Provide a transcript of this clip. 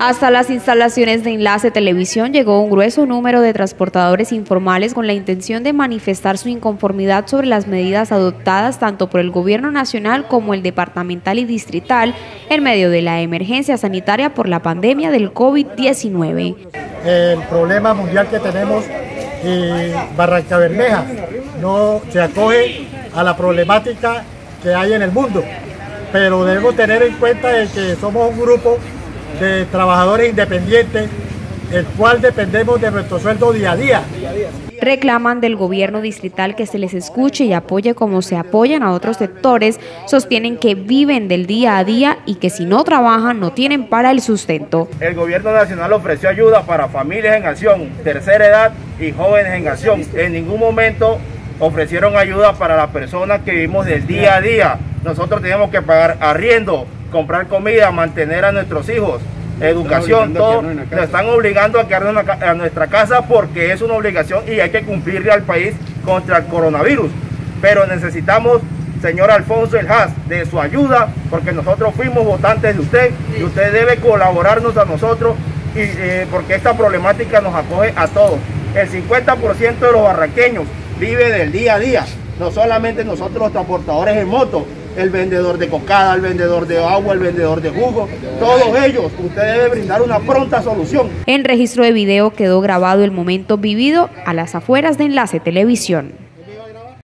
Hasta las instalaciones de Enlace Televisión llegó un grueso número de transportadores informales con la intención de manifestar su inconformidad sobre las medidas adoptadas tanto por el gobierno nacional como el departamental y distrital en medio de la emergencia sanitaria por la pandemia del COVID-19. El problema mundial que tenemos y Barrancabermeja no se acoge a la problemática que hay en el mundo, pero debemos tener en cuenta de que somos un grupo de trabajadores independientes, el cual dependemos de nuestro sueldo día a día. Reclaman del gobierno distrital que se les escuche y apoye como se apoyan a otros sectores, sostienen que viven del día a día y que si no trabajan no tienen para el sustento. El gobierno nacional ofreció ayuda para familias en acción, tercera edad y jóvenes en acción. En ningún momento ofrecieron ayuda para las personas que vivimos del día a día. Nosotros tenemos que pagar arriendo, comprar comida, mantener a nuestros hijos, educación, todo. Nos están obligando a quedarnos a nuestra casa porque es una obligación y hay que cumplirle al país contra el coronavirus. Pero necesitamos, señor Alfonso El Haas, de su ayuda, porque nosotros fuimos votantes de usted y usted debe colaborarnos a nosotros porque esta problemática nos acoge a todos. El 50% de los barranqueños vive del día a día, no solamente nosotros los transportadores en moto, el vendedor de cocada, el vendedor de agua, el vendedor de jugo, todos ellos, usted debe brindar una pronta solución. En registro de video quedó grabado el momento vivido a las afueras de Enlace Televisión.